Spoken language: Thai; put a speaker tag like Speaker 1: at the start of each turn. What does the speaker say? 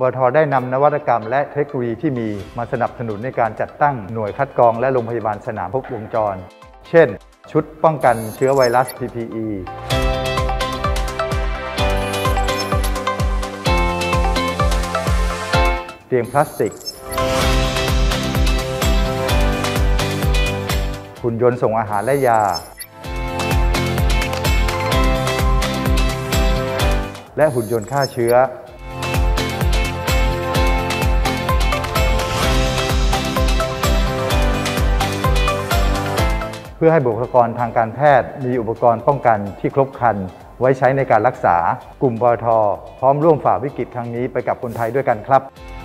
Speaker 1: ปตท.ได้นำนวัตกรรมและเทคโนโลยีที่มีมาสนับสนุนในการจัดตั้งหน่วยคัดกรองและโรงพยาบาลสนามครบวงจรเช่นชุดป้องกันเชื้อไวรัส PPE เตียงพลาสติกหุ่นยนต์ส่งอาหารและยาและหุ่นยนต์ฆ่าเชื้อเพื่อให้บุคลากรทางการแพทย์มีอุปกรณ์ป้องกันที่ครบครันไว้ใช้ในการรักษากลุ่มปตท.พร้อมร่วมฝ่าวิกฤตครั้งนี้ไปกับคนไทยด้วยกันครับ